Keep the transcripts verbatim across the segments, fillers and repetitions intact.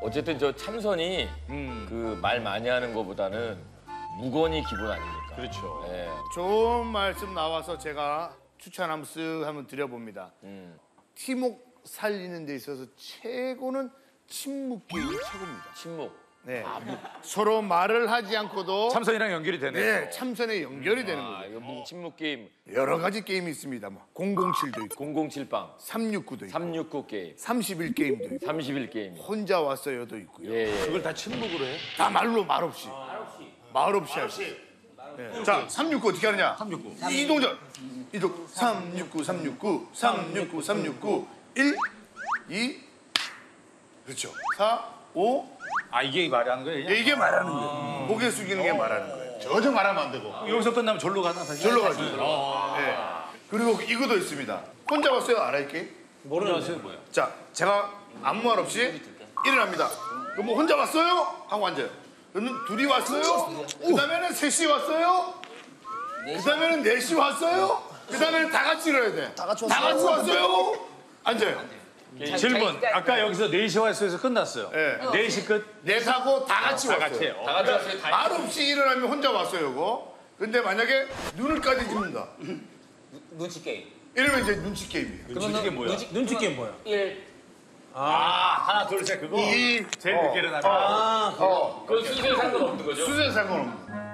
어쨌든 저 참선이 음. 그 말 많이 하는 것보다는 무건이 기본 아닙니까? 그렇죠. 예. 좋은 말씀 나와서 제가 추천 한번 쓱 한번 드려봅니다. 음. 팀웍 살리는 데 있어서 최고는 침묵 기술이 최고입니다. 침묵. 네. 서로 말을 하지 않고도 참선이랑 연결이 되네. 네, 참선에 연결이 되는 아, 거죠. 이거 뭐 침묵 게임. 여러 가지 게임이 있습니다. 뭐 공공칠도 있고 공공칠방. 삼육구도 있고 삼육구 게임. 삼십일 게임도 있고 삼십일 게임. 혼자 왔어요도 있고요. 예, 예. 그걸 다 침묵으로 해? 다 말로 말 없이. 말 없이 하죠. 네. 자, 삼육구 어떻게 하느냐? 삼육구. 이동전. 이동. 삼육구, 삼육구, 삼육구, 삼육구. 일, 이, 그렇죠. 사, 오. 아, 이게 말하는 거예요? 예, 이게 말하는 거예요. 고개 숙이는 게 말하는 거예요. 전혀 말하면 안 되고. 여기서 끝나면 절로 가나? 다시? 절로 가죠. 네. 그리고 이거도 있습니다. 혼자 왔어요? 알아 이 게임? 모르는 아세요? 뭐야? 자, 제가 아무 말 없이 일어납니다. 그럼 뭐 혼자 왔어요? 하고 앉아요. 그러면 둘이 왔어요? 그 다음에는 셋이 왔어요? 그 다음에는 넷이 왔어요? 그 다음에는 다 같이 일어나야 돼. 다 같이 왔어요? 다 같이 왔어요? 앉아요. 질문. 아까 여기서 네 시 왔어요에서 끝났어요. 네. 네 시 끝? 넷하고 다 같이 다 왔어요. 같이 해요. 다 같이 왔어요. 다 말 없이 일어나면 혼자 왔어요, 이거. 근데 만약에 눈을까지 찝는다. 눈치 게임. 이러면 이제 눈치 게임이에요. 눈치 게임 뭐야? 눈치 게임 뭐야? 일. 아, 하나, 둘, 셋 그거? 이, 제일 늦게 일어나면. 아, 어, 그건 순서에 상관없는 거죠? 수제 상관없는 거.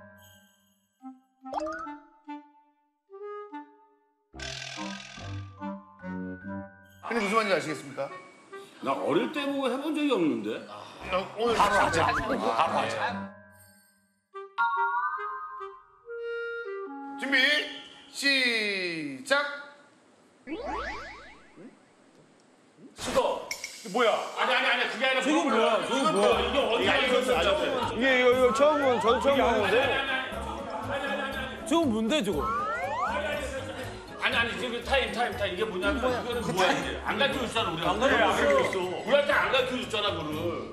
근데 무슨 말인지 아시겠습니까? 나 어릴 때 보고 해본 적이 없는데. 어, 오늘 바로 하자. 바로 하자. 준비, 시작. 수도. 뭐야? 아니 아니 아니 그게 아니라 저게 뭐야? 저게 뭐야? 이게 어디가 있었어? 이게 이거, 이거 처음 본, 저도 처음 보는데. 저거 뭔데 저거? 아니 아니 지금 타임 타임 타임 이게 뭐냐면 이거는 뭐야 이게 안 가르쳐 줬잖아 우리가. 안 가르쳐 줬어. 우리한테 안 가르쳐 줬잖아 그거를.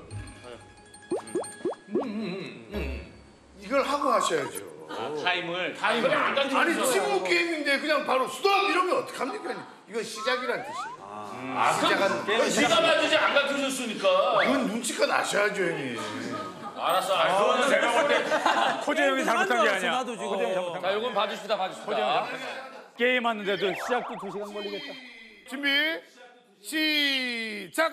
이걸 하고 하셔야죠. 타임을. 타임을 안 가르쳐 아니 줬잖아. 친구 게임인데 그냥 바로 수동 이러면 어떡합니까? 이건 시작이란 뜻이에요. 아 시작하는 그럼 네가 맞지 안 가르쳐 줬으니까. 그건 눈치껏 아셔야죠, 형님. 알았어 알았어. 그거는 제가 볼 때 호재 형이 잘못한 게 아니야. 나도 지금. 호재 형이 잘못한 거 자, 이건 봐줍시다, 봐줍시다. 게임 하는데도 시작도 두 시간 걸리겠다. 준비, 시작.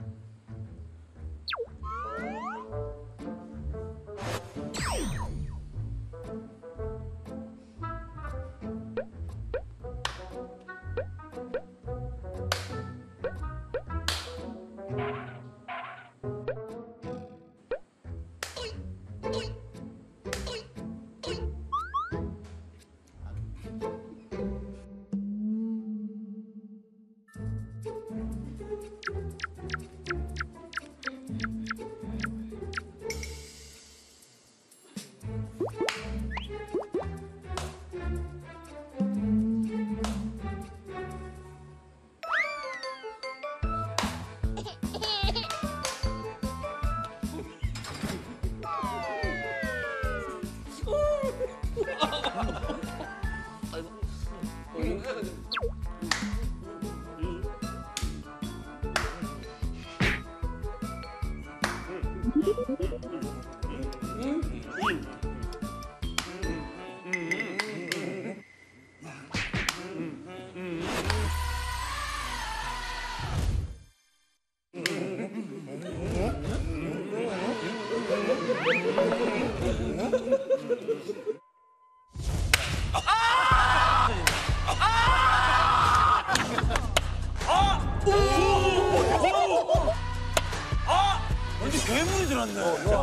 괴물이 들었네.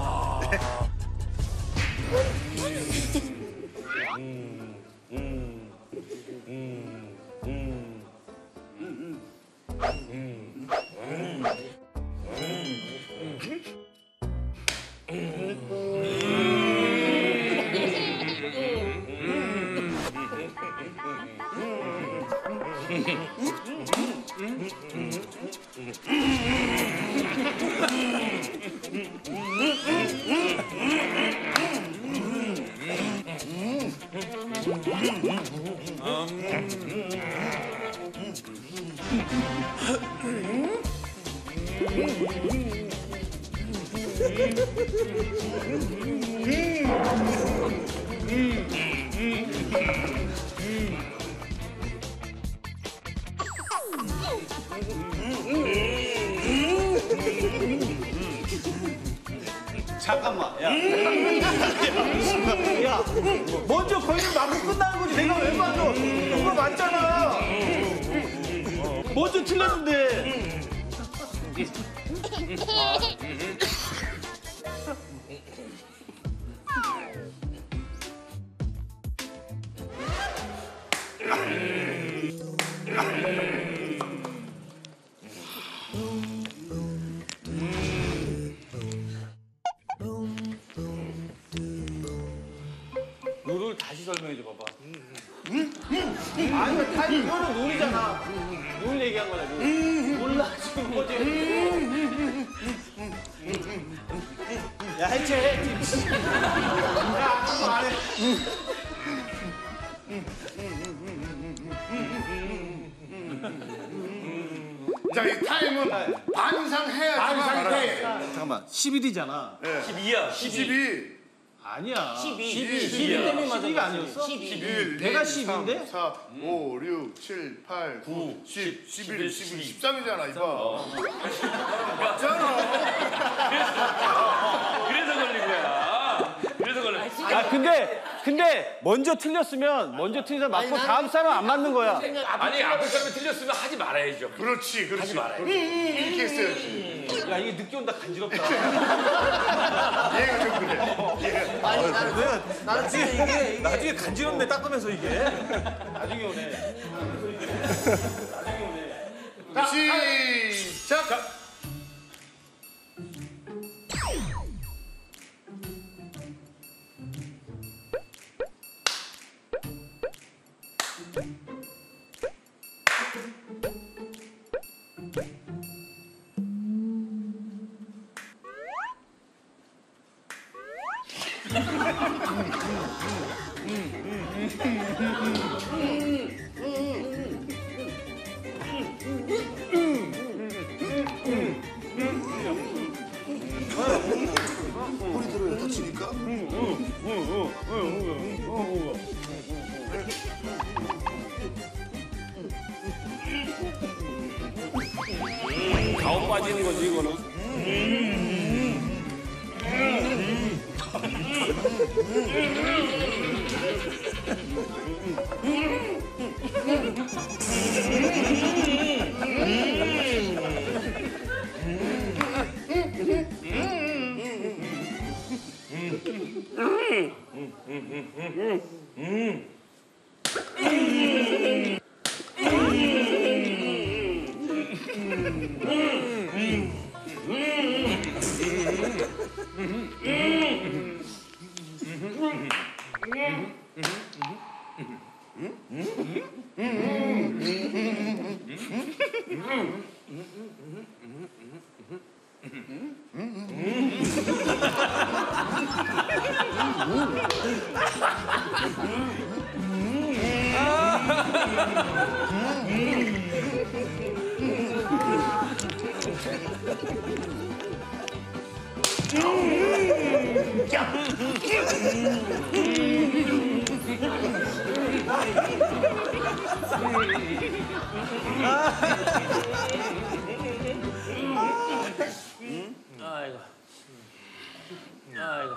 잠깐만, 야. 야, 먼저 걸리면 맞고 끝나는 거지. 내가 왜 맞아? 그거 맞잖아. 먼저 틀렸는데. 룰을 다시 설명해 줘 봐봐. 아니, 다 이거는 룰이잖아. 룰 얘기한 거야, 룰. 몰라, 지금 뭐지? 야, 해체해. 야, 아무 안 해. 자, 이 타임은 반상해야지만 돼. 잠깐만, 십일 이잖아. 십이야. 십이. 아니야. 십이. 십이. 십이 때문에 맞아. 십이가 아니었어? 일, 내가 이, 십인데? 삼, 사, 오, 육, 칠, 팔, 구, 십, 십일, 십이, 십삼이잖아, 이봐. 맞잖아. 그래서 걸린 거야. 그래서 걸린 거야. 야, 근데, 근데, 먼저 틀렸으면, 먼저 틀린 사람 맞고 다음 사람 안 맞는 거야. 아니 앞에 사람이 틀렸으면 하지 말아야죠. 그렇지, 그렇지. 하지 말아요. 이렇게 했어야지. 야, 이게 늦게 온다 간지럽다. 얘가 좀 그래. 아니 나는 나는 진짜 이게 이게 나중에 간지럽네, 닦으면서 이게. 나중에 오네. 시작. 허리 들어요, 다치니까. 가오 빠지는 거지 이거는. 아이고. 아이고.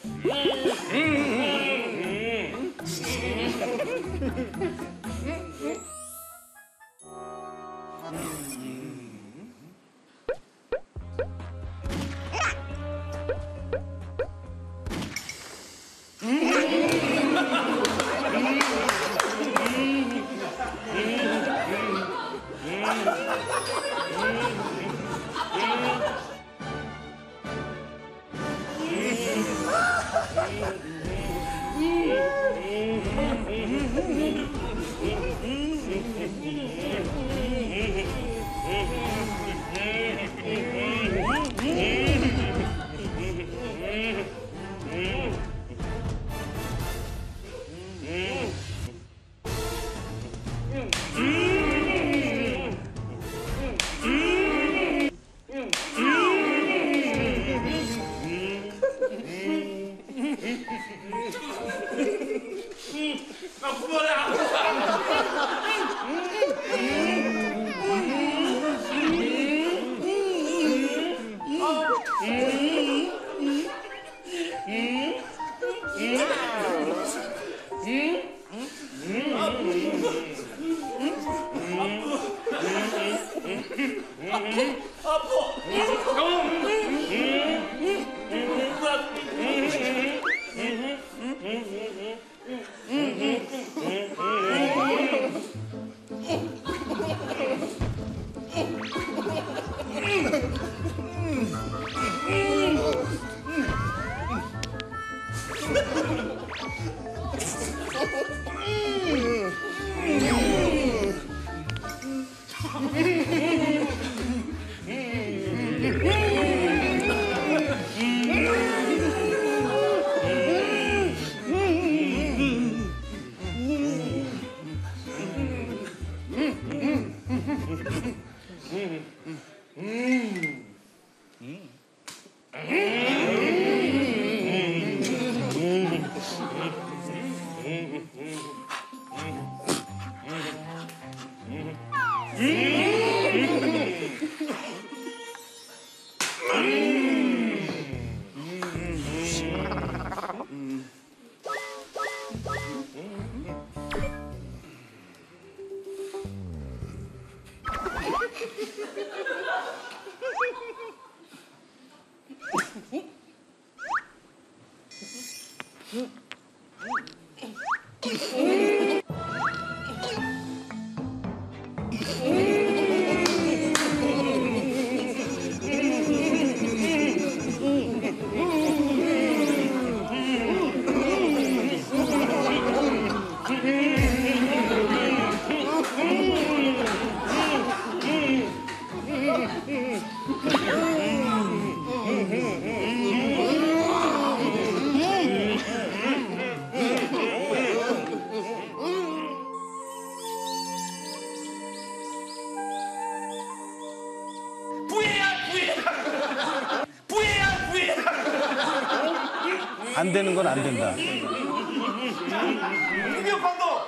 안 되는 건 안 된다. 이게 방도.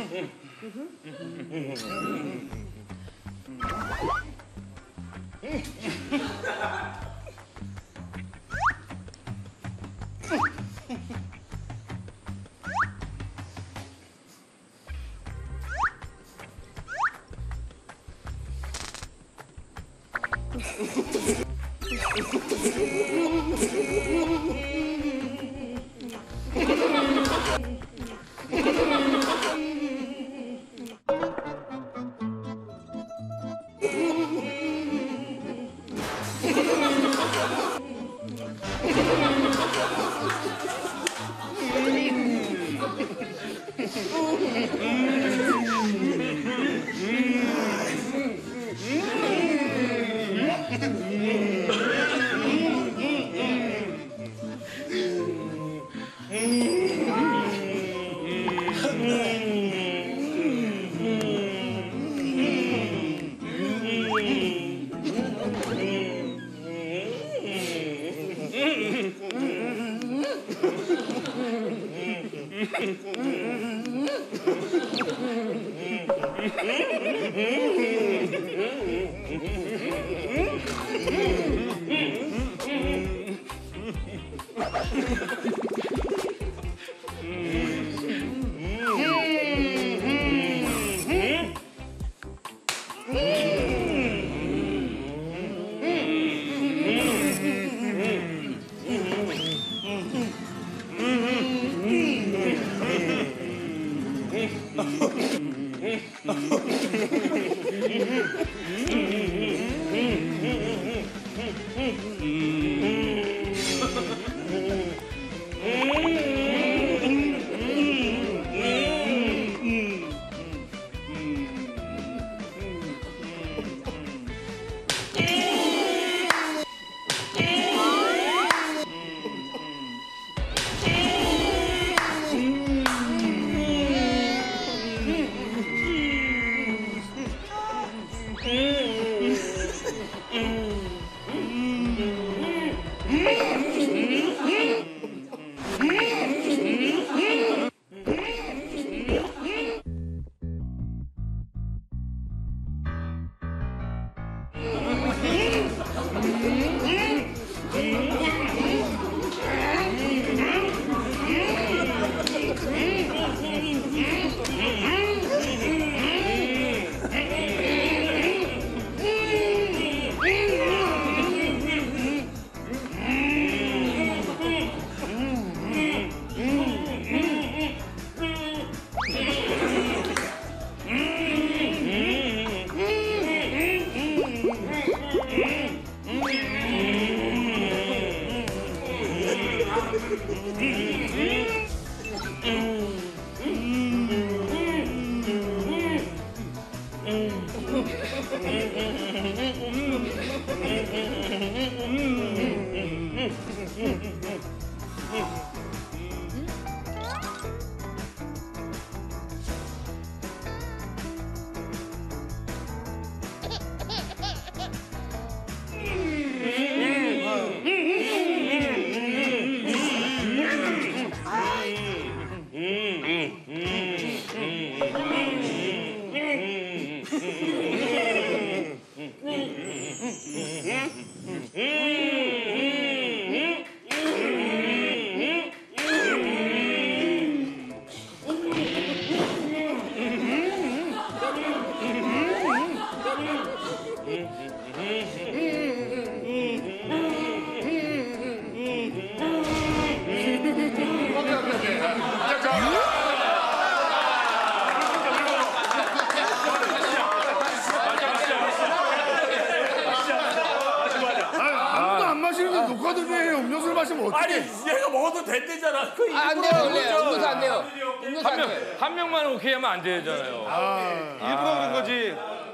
아무도 안 마시는데 녹화도 중에 음료수를 마시면 어떡해? 아니 얘가 먹어도 된대잖아. 그 아, 안 돼요, 원래. 음료수 안 돼요. 음료수 안 돼요. 한 명만 오케이 하면 안 되잖아요. 일부러 그런 거지.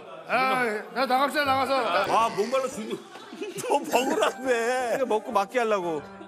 아, 나 나갑시다 나가서. 아, 뭔가로 주고 더 먹으라며. 먹고 맞게 하려고.